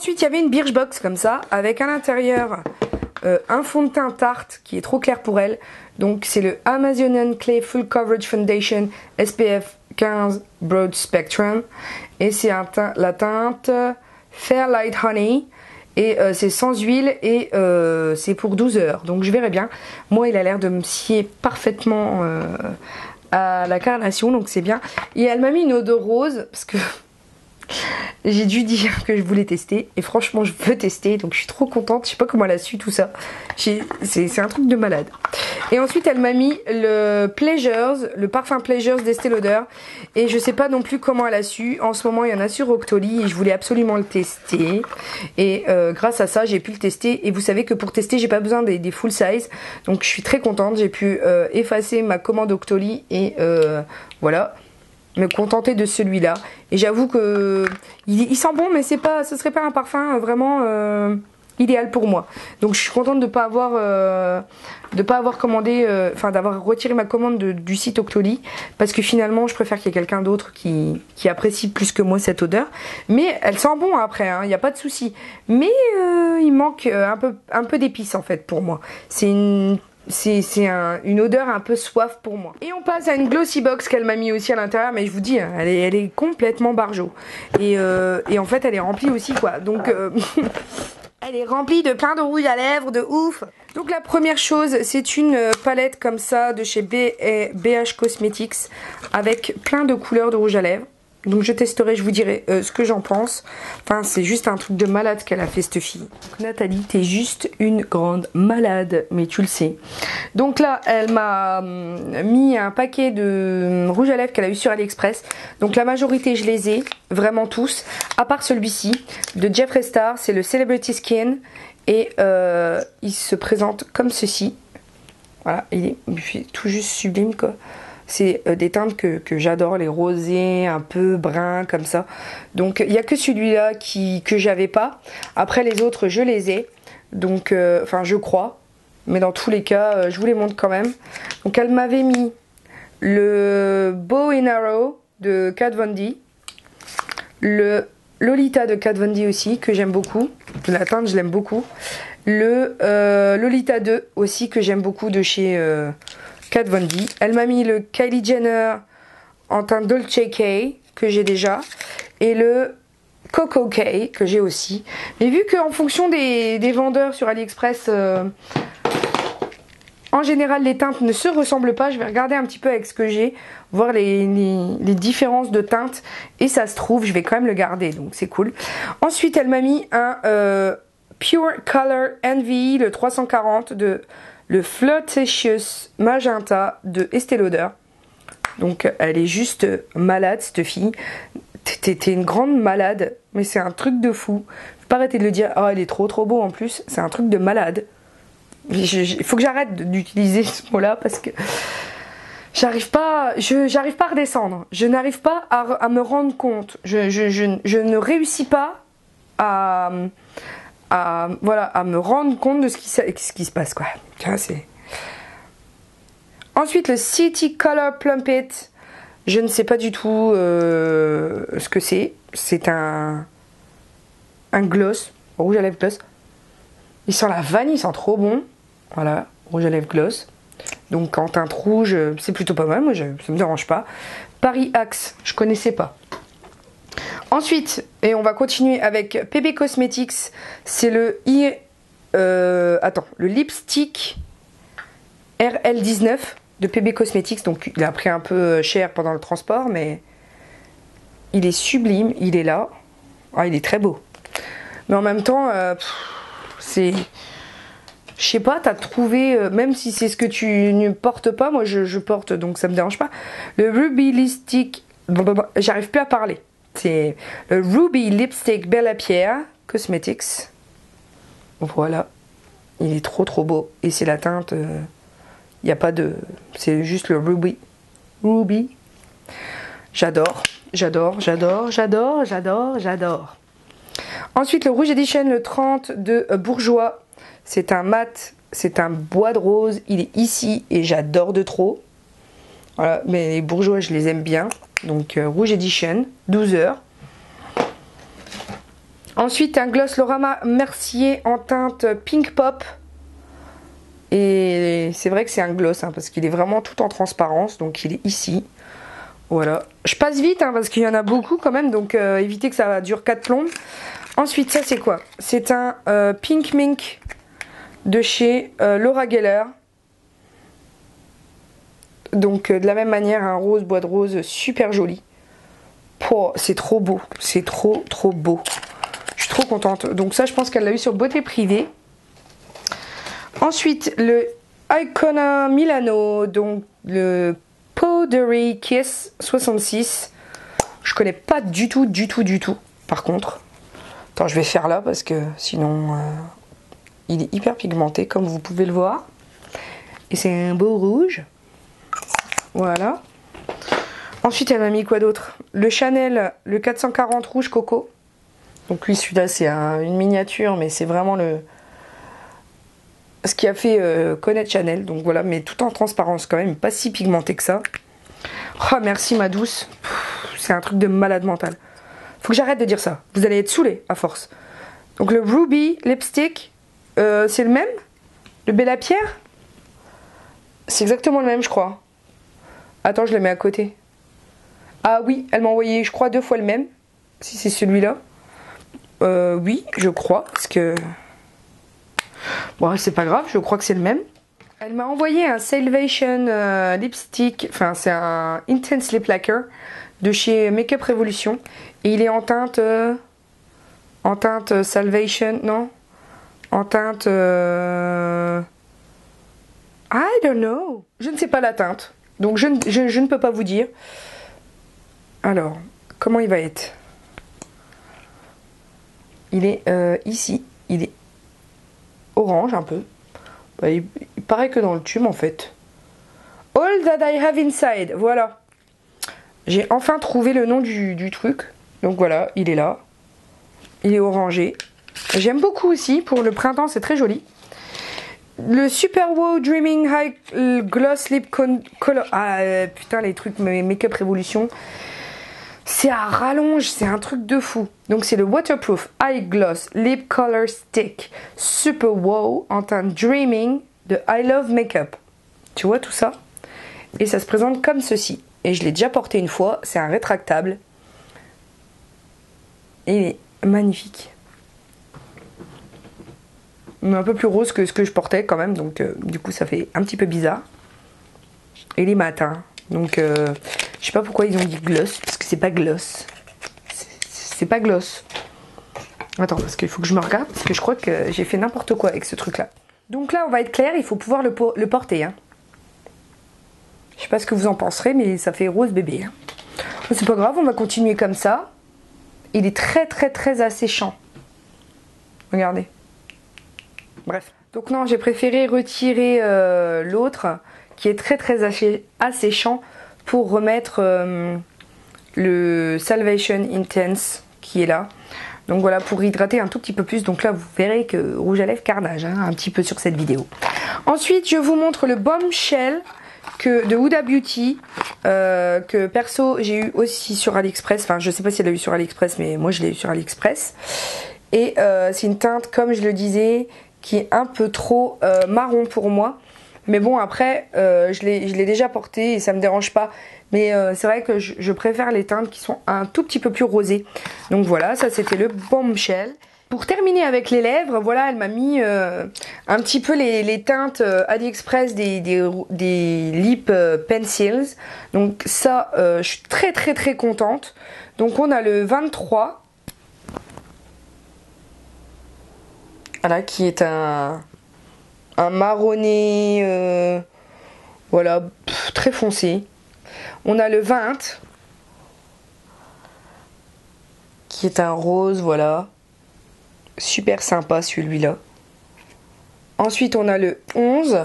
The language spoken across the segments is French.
Ensuite, il y avait une Birchbox comme ça, avec à l'intérieur un fond de teint Tarte qui est trop clair pour elle. Donc c'est le Amazonian Clay Full Coverage Foundation SPF 15 Broad Spectrum. Et c'est la teinte Fairlight Honey. Et c'est sans huile et c'est pour 12 heures. Donc je verrai bien. Moi, il a l'air de me scier parfaitement à la carnation. Donc c'est bien. Et elle m'a mis une odeur rose parce que j'ai dû dire que je voulais tester. Et franchement, je veux tester. Donc je suis trop contente. Je sais pas comment elle a su tout ça. C'est un truc de malade. Et ensuite, elle m'a mis le Pleasures, le parfum Pleasures d'Estée Lauder. Et je sais pas non plus comment elle a su. En ce moment, il y en a sur Octoly et je voulais absolument le tester. Et grâce à ça, j'ai pu le tester. Et vous savez que pour tester, j'ai pas besoin des full size. Donc je suis très contente. J'ai pu effacer ma commande Octoly et voilà, me contenter de celui-là. Et j'avoue que il sent bon, mais ce serait pas un parfum vraiment idéal pour moi. Donc je suis contente de pas avoir commandé, enfin d'avoir retiré ma commande du site Octoly, parce que finalement je préfère qu'il y ait quelqu'un d'autre qui apprécie plus que moi cette odeur. Mais elle sent bon après, hein, y a pas de souci. Mais il manque un peu d'épices en fait pour moi. C'est une odeur un peu soif pour moi. Et on passe à une glossy box qu'elle m'a mis aussi à l'intérieur, mais je vous dis, elle est complètement barjo. Et en fait, elle est remplie aussi, quoi. Donc, elle est remplie de plein de rouge à lèvres, de ouf. Donc la première chose, c'est une palette comme ça de chez BH Cosmetics avec plein de couleurs de rouge à lèvres. Donc je testerai, je vous dirai ce que j'en pense. Enfin, c'est juste un truc de malade qu'elle a fait, cette fille. Donc, Nathalie, t'es juste une grande malade, mais tu le sais. Donc là, elle m'a mis un paquet de rouge à lèvres qu'elle a eu sur AliExpress. Donc la majorité, je les ai, vraiment tous, à part celui-ci de Jeffree Star, c'est le Celebrity Skin. Et il se présente comme ceci. Voilà, il est tout juste sublime, quoi. C'est des teintes que j'adore, les rosés, un peu bruns comme ça. Donc il n'y a que celui-là que j'avais pas. Après les autres, je les ai. Donc, enfin je crois. Mais dans tous les cas, je vous les montre quand même. Donc elle m'avait mis le Bow and Arrow de Kat Von D. Le Lolita de Kat Von D aussi, que j'aime beaucoup. La teinte, je l'aime beaucoup. Le Lolita 2 aussi, que j'aime beaucoup, de chez Kat Von D. Elle m'a mis le Kylie Jenner en teinte Dolce K, que j'ai déjà. Et le Coco K, que j'ai aussi. Mais vu qu'en fonction des vendeurs sur AliExpress, en général les teintes ne se ressemblent pas, je vais regarder un petit peu avec ce que j'ai, voir les différences de teintes. Et ça se trouve, je vais quand même le garder, donc c'est cool. Ensuite, elle m'a mis un Pure Color Envy, le 340 de le Flirtatious Magenta de Estée Lauder. Donc elle est juste malade, cette fille. T'es une grande malade, mais c'est un truc de fou. Faut pas arrêter de le dire. Oh, elle est trop beau en plus. C'est un truc de malade. Il faut que j'arrête d'utiliser ce mot-là parce que j'arrive pas à redescendre. Je n'arrive pas à me rendre compte. Je ne réussis pas à me rendre compte de ce qui se passe, quoi. C'est... Ensuite, le City Color Plumpet. Je ne sais pas du tout ce que c'est. C'est un gloss, rouge à lèvres gloss. Il sent la vanille, il sent trop bon. Voilà, rouge à lèvres gloss. Donc en teinte rouge, c'est plutôt pas mal. Moi, ça me dérange pas. Paris Axe, je connaissais pas. Ensuite, et on va continuer avec PB Cosmetics, c'est le lipstick RL19 de PB Cosmetics. Donc il a pris un peu cher pendant le transport, mais il est sublime, il est là. Ah, il est très beau. Mais en même temps, c'est... Je sais pas, t'as trouvé, même si c'est ce que tu ne portes pas, moi je porte, donc ça me dérange pas. Le Ruby Lipstick, j'arrive plus à parler. C'est le Ruby Lipstick Bella Pierre Cosmetics. Voilà. Il est trop beau. Et c'est la teinte, il n'y a pas de... C'est juste le Ruby. Ruby. J'adore. Ensuite, le Rouge Edition, le 30 de Bourjois. C'est un mat, c'est un bois de rose. Il est ici et j'adore de trop. Voilà, mais les Bourjois, je les aime bien. Donc, Rouge Edition, 12 heures. Ensuite, un gloss Laura Mercier en teinte Pink Pop. Et c'est vrai que c'est un gloss, hein, parce qu'il est vraiment tout en transparence. Donc il est ici. Voilà. Je passe vite, hein, parce qu'il y en a beaucoup quand même. Donc évitez que ça dure 4 plombes. Ensuite, ça c'est quoi? C'est un Pink Mink de chez Laura Geller. Donc de la même manière, un rose, bois de rose, super joli. Oh, c'est trop beau. C'est trop beau. Je suis trop contente. Donc ça, je pense qu'elle l'a eu sur Beauté Privée. Ensuite, le Icona Milano, donc le Powdery Kiss 66. Je connais pas du tout. Par contre, attends, je vais faire là parce que sinon, il est hyper pigmenté comme vous pouvez le voir. Et c'est un beau rouge. Voilà. Ensuite, elle m'a mis quoi d'autre? Le Chanel, le 440 rouge coco. Donc lui, celui-là, c'est une miniature, mais c'est vraiment ce qui a fait connaître Chanel. Donc voilà, mais tout en transparence quand même, pas si pigmenté que ça. Oh, merci ma douce. C'est un truc de malade mental. Faut que j'arrête de dire ça. Vous allez être saoulés à force. Donc le Ruby Lipstick, c'est le même? Le Bella Pierre? C'est exactement le même, je crois. Attends, je le mets à côté. Ah oui, elle m'a envoyé, je crois, 2 fois le même. Si c'est celui-là. Oui, je crois, parce que... Bon, c'est pas grave, je crois que c'est le même. Elle m'a envoyé un Salvation lipstick, enfin c'est un Intense Lip Lacquer de chez Makeup Revolution. Et il est en teinte Salvation, non? En teinte... I don't know. Je ne sais pas la teinte, donc je ne peux pas vous dire. Alors, comment il va être? Il est ici, il est orange un peu. Bah, il paraît que dans le tube en fait. All That I Have Inside, voilà. J'ai enfin trouvé le nom du truc. Donc voilà, il est là. Il est orangé. J'aime beaucoup aussi, pour le printemps c'est très joli. Le Super Wow Dreaming High Gloss Lip Color. Ah putain, les trucs Makeup Revolution. C'est à rallonge, c'est un truc de fou. Donc c'est le Waterproof Eye Gloss Lip Color Stick Super Wow en teinte Dreaming de I Love Makeup. Tu vois tout ça? Et ça se présente comme ceci. Et je l'ai déjà porté une fois, c'est un rétractable. Et il est magnifique. Mais un peu plus rose que ce que je portais quand même, donc du coup ça fait un petit peu bizarre. Et il est mat, hein. Donc je sais pas pourquoi ils ont dit gloss, parce que c'est pas gloss. C'est pas gloss. Attends, parce qu'il faut que je me regarde, parce que je crois que j'ai fait n'importe quoi avec ce truc là. Donc là on va être clair, il faut pouvoir le porter, hein. Je sais pas ce que vous en penserez, mais ça fait rose bébé, hein. C'est pas grave, on va continuer comme ça. Il est très asséchant. Regardez. Bref. Donc non, j'ai préféré retirer l'autre qui est très asséchant pour remettre le Salvation Intense qui est là. Donc voilà, pour hydrater un tout petit peu plus. Donc là, vous verrez que rouge à lèvres carnage, hein, un petit peu sur cette vidéo. Ensuite, je vous montre le Bombshell de Huda Beauty que perso j'ai eu aussi sur AliExpress. Enfin, je sais pas si elle a eu sur AliExpress, mais moi je l'ai eu sur AliExpress. Et c'est une teinte, comme je le disais, qui est un peu trop marron pour moi. Mais bon, après, je l'ai déjà porté et ça me dérange pas. Mais c'est vrai que je préfère les teintes qui sont un tout petit peu plus rosées. Donc voilà, ça c'était le Bombshell. Pour terminer avec les lèvres, voilà, elle m'a mis un petit peu les teintes AliExpress des lip pencils. Donc ça, je suis très contente. Donc on a le 23. Voilà, qui est un marronné, voilà, très foncé. On a le 20, qui est un rose, voilà. Super sympa celui-là. Ensuite, on a le 11.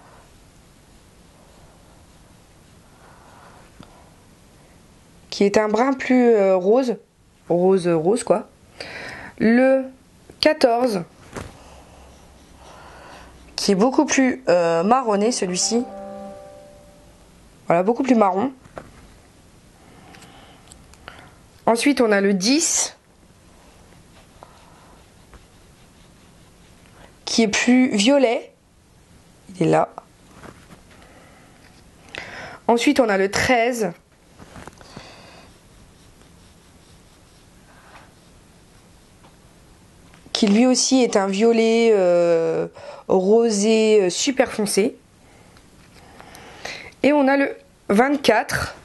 Qui est un brin plus rose. Rose quoi. Le 14. Qui est beaucoup plus marronné celui-ci. Voilà, beaucoup plus marron. Ensuite, on a le 10. qui est plus violet. Il est là. Ensuite, on a le 13. Qui lui aussi est un violet rosé super foncé. Et on a le 24.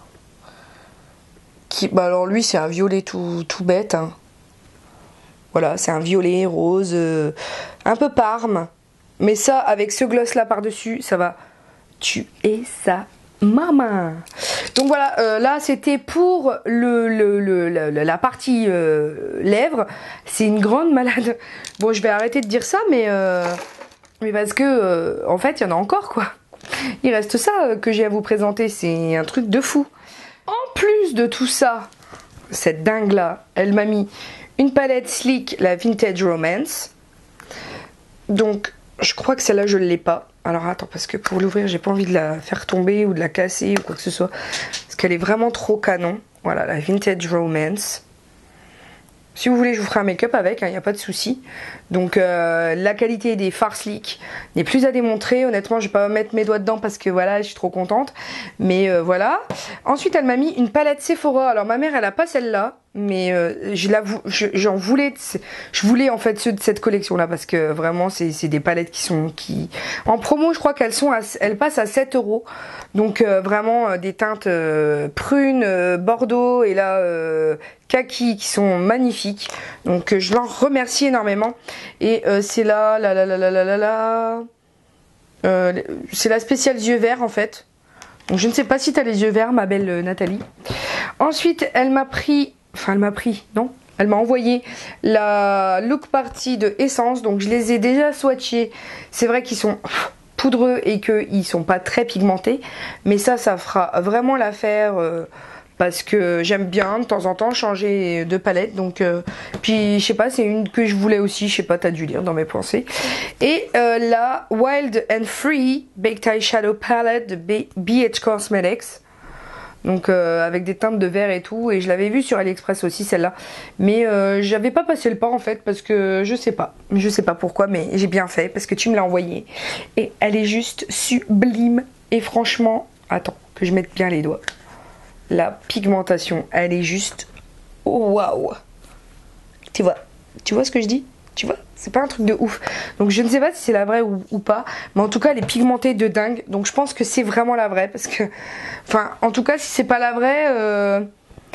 Qui, bah alors lui, c'est un violet tout bête. Hein. Voilà, c'est un violet rose, un peu parme. Mais ça, avec ce gloss là par-dessus, ça va tuer sa maman. Donc voilà, là c'était pour la partie lèvres. C'est une grande malade. Bon, je vais arrêter de dire ça, mais parce que en fait, il y en a encore quoi. Il reste ça que j'ai à vous présenter. C'est un truc de fou. En plus de tout ça, cette dingue là, elle m'a mis une palette Sleek, la Vintage Romance. Donc, je crois que celle-là, je ne l'ai pas. Alors, attends, parce que pour l'ouvrir, j'ai pas envie de la faire tomber ou de la casser ou quoi que ce soit. Parce qu'elle est vraiment trop canon. Voilà, la Vintage Romance. Si vous voulez, je vous ferai un make-up avec, il n'y a pas de souci. Donc, la qualité des fards Sleek n'est plus à démontrer. Honnêtement, je vais pas mettre mes doigts dedans parce que voilà, je suis trop contente. Mais voilà. Ensuite, elle m'a mis une palette Sephora. Alors, ma mère, elle a pas celle-là. Mais j'en voulais, je voulais en fait ceux de cette collection là parce que vraiment c'est des palettes qui en promo, je crois elles passent à 7 €. Donc vraiment des teintes prunes, bordeaux et là kaki qui sont magnifiques. Donc je leur remercie énormément. Et c'est là c'est la spéciale yeux verts en fait. Donc je ne sais pas si tu as les yeux verts, ma belle Nathalie. Ensuite, elle m'a envoyé la Look Party de Essence. Donc je les ai déjà swatchés. C'est vrai qu'ils sont poudreux et qu'ils sont pas très pigmentés. Mais ça fera vraiment l'affaire parce que j'aime bien de temps en temps changer de palette. Donc puis je sais pas, c'est une que je voulais aussi. Je sais pas, t'as dû lire dans mes pensées. Et la Wild and Free Baked Eyeshadow Palette de BH Cosmetics. Donc avec des teintes de vert et tout. Et je l'avais vue sur AliExpress aussi celle-là. Mais j'avais pas passé le pas en fait. Parce que je sais pas. Je sais pas pourquoi. Mais j'ai bien fait. Parce que tu me l'as envoyée. Et elle est juste sublime. Et franchement. Attends. Que je mette bien les doigts. La pigmentation. Elle est juste. Waouh. Tu vois ce que je dis? Tu vois? C'est pas un truc de ouf. Donc je ne sais pas si c'est la vraie ou pas. Mais en tout cas elle est pigmentée de dingue. Donc je pense que c'est vraiment la vraie. Parce que... Enfin en tout cas si c'est pas la vraie...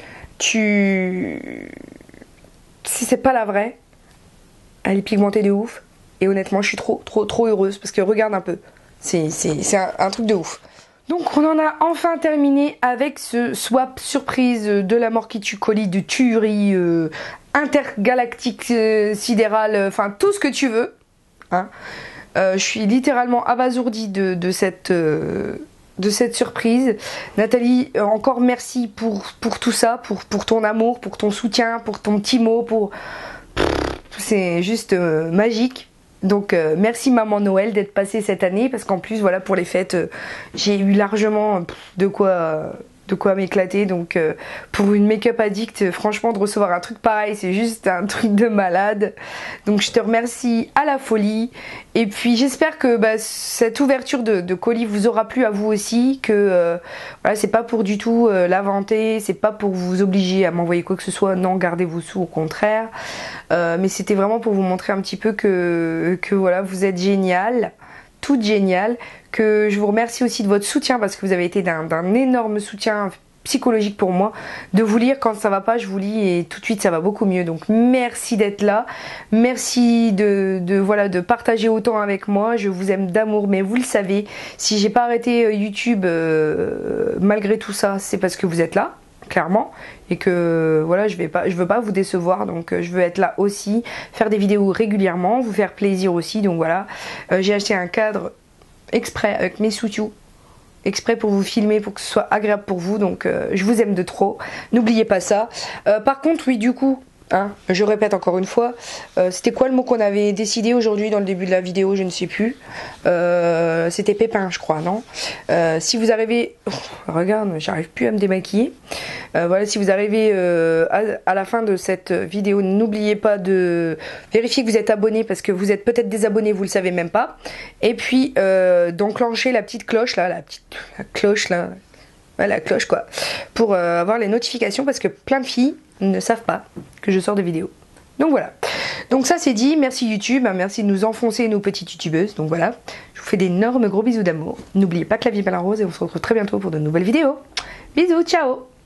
Si c'est pas la vraie... Elle est pigmentée de ouf. Et honnêtement je suis trop heureuse. Parce que regarde un peu. C'est un truc de ouf. Donc on en a enfin terminé avec ce swap surprise de la mort qui tue colis de tuerie intergalactique sidérale, enfin tout ce que tu veux. Hein. Je suis littéralement abasourdie de cette surprise. Nathalie, encore merci pour tout ça, pour ton amour, pour ton soutien, pour ton petit mot, c'est juste magique. Donc merci maman Noël d'être passée cette année parce qu'en plus voilà pour les fêtes j'ai eu largement de quoi m'éclater. Donc pour une make-up addict franchement de recevoir un truc pareil c'est juste un truc de malade. Donc je te remercie à la folie et puis j'espère que cette ouverture de colis vous aura plu à vous aussi, que voilà, c'est pas pour du tout la vanter, c'est pas pour vous obliger à m'envoyer quoi que ce soit, non, gardez vos sous au contraire. Mais c'était vraiment pour vous montrer un petit peu que voilà, vous êtes génial, toute géniale, que je vous remercie aussi de votre soutien parce que vous avez été d'un énorme soutien psychologique pour moi. De vous lire quand ça va pas, je vous lis et tout de suite ça va beaucoup mieux. Donc merci d'être là, merci de partager autant avec moi. Je vous aime d'amour, mais vous le savez, si j'ai pas arrêté YouTube malgré tout ça, c'est parce que vous êtes là. Clairement, et que voilà, je veux pas vous décevoir, donc je veux être là aussi, faire des vidéos régulièrement, vous faire plaisir aussi. Donc voilà, j'ai acheté un cadre exprès avec mes sous-titres, exprès pour vous filmer, pour que ce soit agréable pour vous. Donc je vous aime de trop, n'oubliez pas ça. Par contre oui, du coup Hein, je répète encore une fois, c'était quoi le mot qu'on avait décidé aujourd'hui dans le début de la vidéo, je ne sais plus. C'était pépin, je crois, non? Si vous arrivez... regarde, j'arrive plus à me démaquiller. Voilà, si vous arrivez à la fin de cette vidéo, n'oubliez pas de vérifier que vous êtes abonné, parce que vous êtes peut-être désabonné, vous le savez même pas. Et puis d'enclencher la petite cloche là, la cloche là, ouais, la cloche quoi, pour avoir les notifications, parce que plein de filles ne savent pas que je sors des vidéos. Donc voilà. Donc ça c'est dit, merci YouTube, merci de nous enfoncer nos petites youtubeuses. Donc voilà, je vous fais d'énormes gros bisous d'amour. N'oubliez pas que la vie est pas la rose et on se retrouve très bientôt pour de nouvelles vidéos. Bisous, ciao.